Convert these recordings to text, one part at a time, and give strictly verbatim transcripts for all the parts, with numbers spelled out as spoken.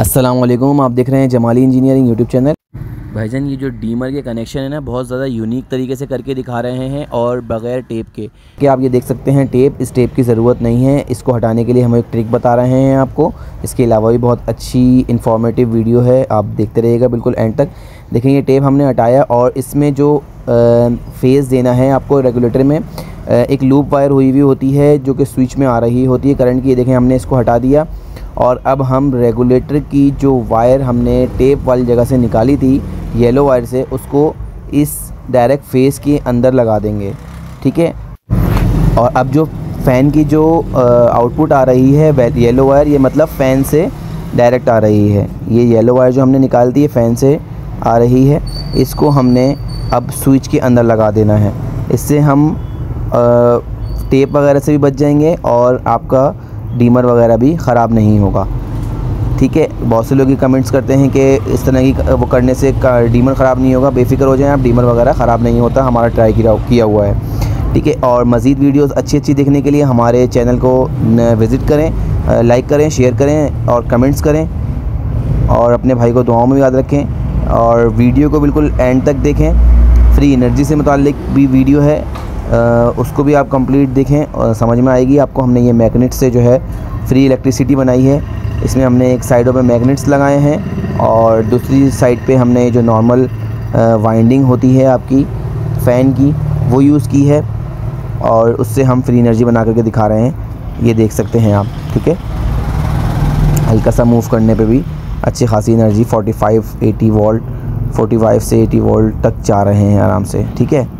अस्सलाम वालेकुम, आप देख रहे हैं जमाली इंजीनियरिंग यूट्यूब चैनल। भाईजान ये जो डीमर के कनेक्शन है ना, बहुत ज़्यादा यूनिक तरीके से करके दिखा रहे हैं और बग़ैर टेप के। कि आप ये देख सकते हैं टेप, इस टेप की ज़रूरत नहीं है। इसको हटाने के लिए हम एक ट्रिक बता रहे हैं आपको। इसके अलावा भी बहुत अच्छी इन्फॉर्मेटिव वीडियो है, आप देखते रहिएगा बिल्कुल एंड तक। देखें ये टेप हमने हटाया और इसमें जो फेज़ देना है आपको रेगुलेटर में, एक लूप वायर हुई हुई होती है जो कि स्विच में आ रही होती है करंट की। ये देखें हमने इसको हटा दिया और अब हम रेगुलेटर की जो वायर हमने टेप वाली जगह से निकाली थी येलो वायर से, उसको इस डायरेक्ट फेस के अंदर लगा देंगे, ठीक है। और अब जो फ़ैन की जो आउटपुट आ रही है येलो वायर, ये मतलब फ़ैन से डायरेक्ट आ रही है। ये येलो वायर जो हमने निकाल दी है फ़ैन से आ रही है, इसको हमने अब स्विच के अंदर लगा देना है। इससे हम आ, टेप वगैरह से भी बच जाएंगे और आपका डीमर वगैरह भी ख़राब नहीं होगा, ठीक है। बहुत से लोग ये कमेंट्स करते हैं कि इस तरह की वो करने से डीमर ख़राब नहीं होगा। बेफिक्र हो जाएं आप, डीमर वगैरह ख़राब नहीं होता, हमारा ट्राई किया हुआ है, ठीक है। और मज़ीद वीडियोस अच्छी अच्छी देखने के लिए हमारे चैनल को विज़िट करें, लाइक करें, शेयर करें और कमेंट्स करें और अपने भाई को दुआओं में याद रखें। और वीडियो को बिल्कुल एंड तक देखें। फ्री एनर्जी से मुताल्लिक भी वीडियो है, आ, उसको भी आप कंप्लीट देखें और समझ में आएगी आपको। हमने ये मैग्नेट से जो है फ्री इलेक्ट्रिसिटी बनाई है। इसमें हमने एक साइडों पे मैग्नेट्स लगाए हैं और दूसरी साइड पे हमने जो नॉर्मल वाइंडिंग होती है आपकी फ़ैन की, वो यूज़ की है और उससे हम फ्री एनर्जी बना करके दिखा रहे हैं। ये देख सकते हैं आप, ठीक है। हल्का सा मूव करने पे भी अच्छी खासी एनर्जी पैंतालीस अस्सी वोल्ट पैंतालीस से अस्सी वोल्ट तक जा रहे हैं आराम से, ठीक है।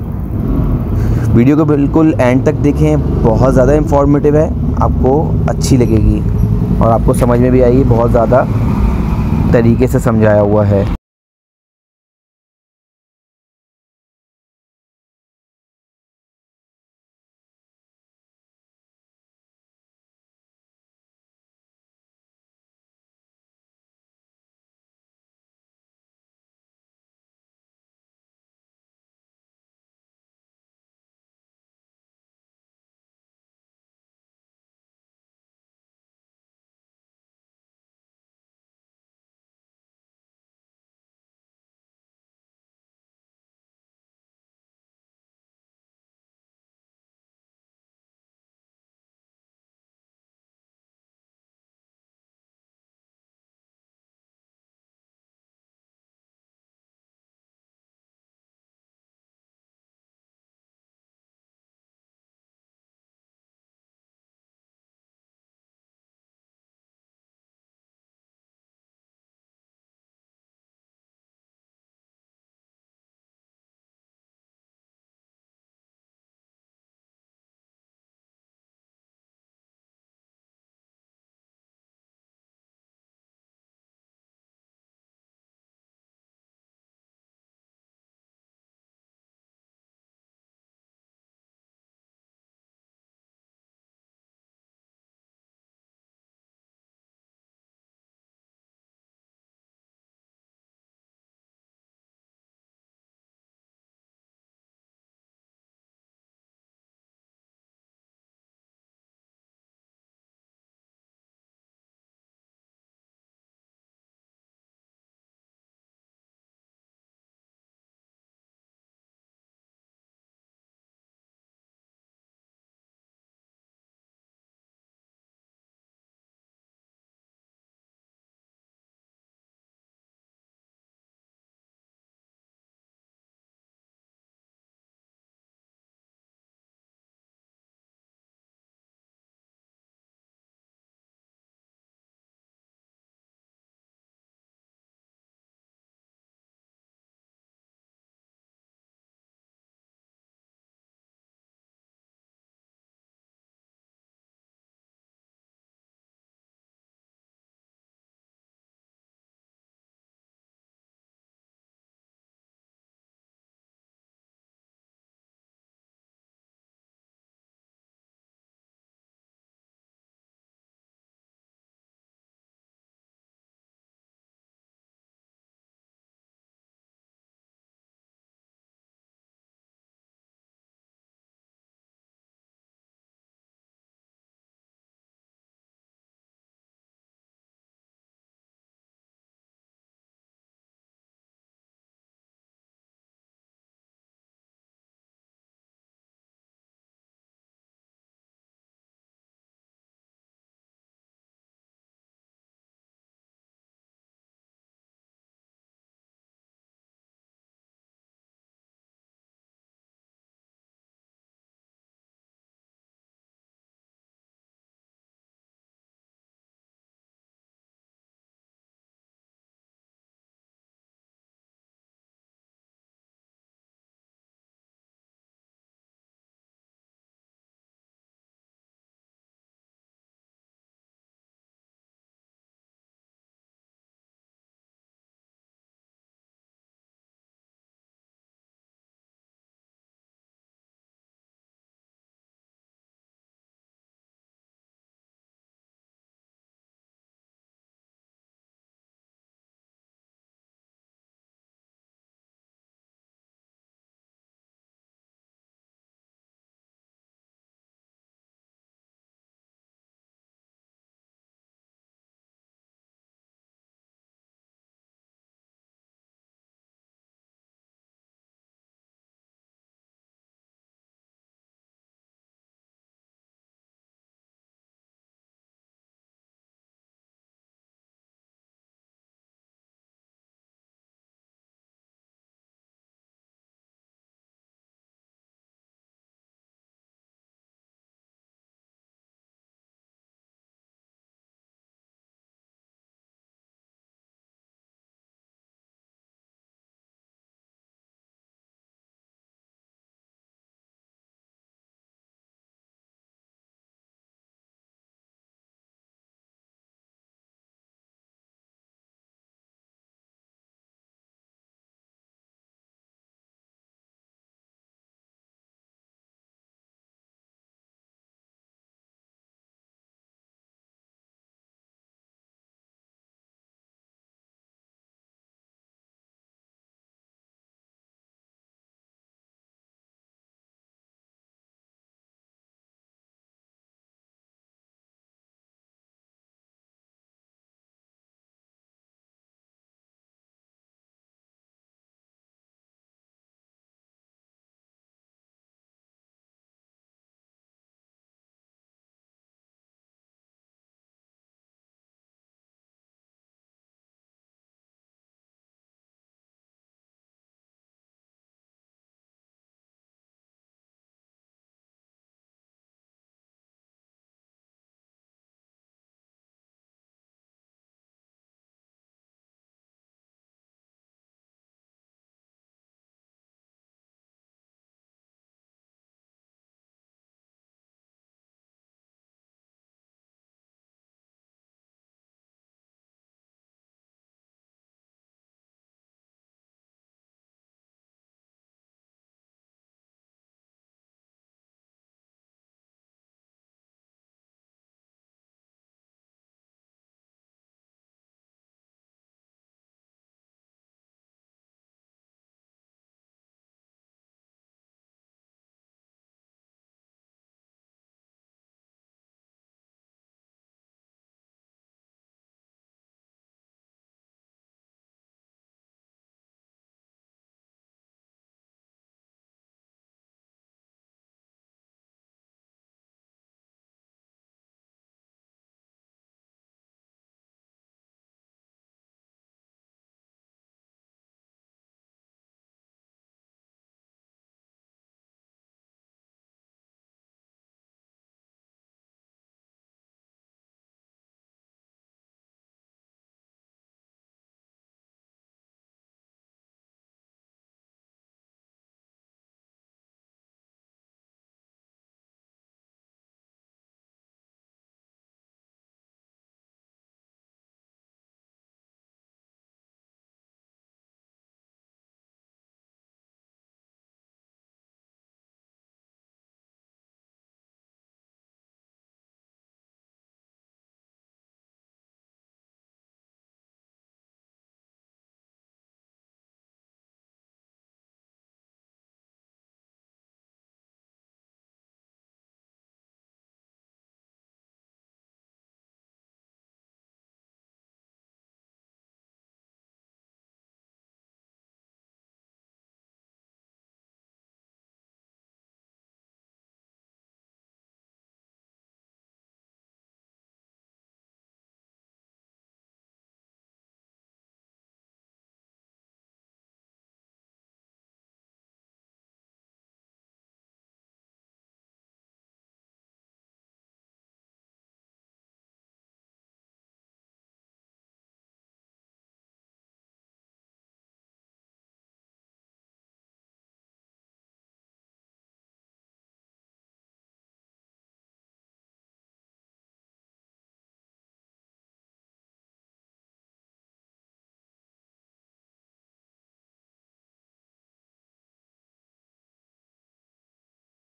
वीडियो को बिल्कुल एंड तक देखें, बहुत ज़्यादा इंफॉर्मेटिव है, आपको अच्छी लगेगी और आपको समझ में भी आएगी। बहुत ज़्यादा तरीके से समझाया हुआ है।